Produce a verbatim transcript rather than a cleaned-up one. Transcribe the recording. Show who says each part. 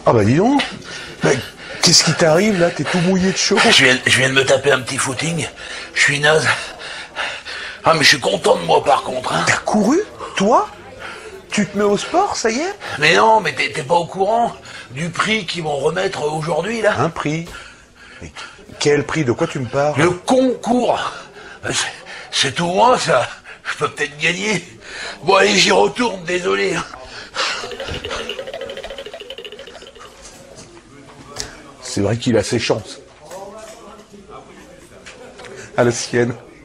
Speaker 1: Ah bah dis donc. Bah, qu'est-ce qui t'arrive là? T'es tout mouillé de chaud.
Speaker 2: Je viens, je viens de me taper un petit footing. Je suis naze. Ah mais je suis content de moi par contre. Hein.
Speaker 1: T'as couru? Toi? Tu te mets au sport, ça y est?
Speaker 2: Mais non, mais t'es pas au courant du prix qu'ils vont remettre aujourd'hui là?
Speaker 1: Un prix? Mais quel prix? De quoi tu me parles?
Speaker 2: Le concours. C'est tout moi ça. Je peux peut-être gagner. Bon allez, j'y retourne, désolé.
Speaker 1: C'est vrai qu'il a ses chances. À la sienne.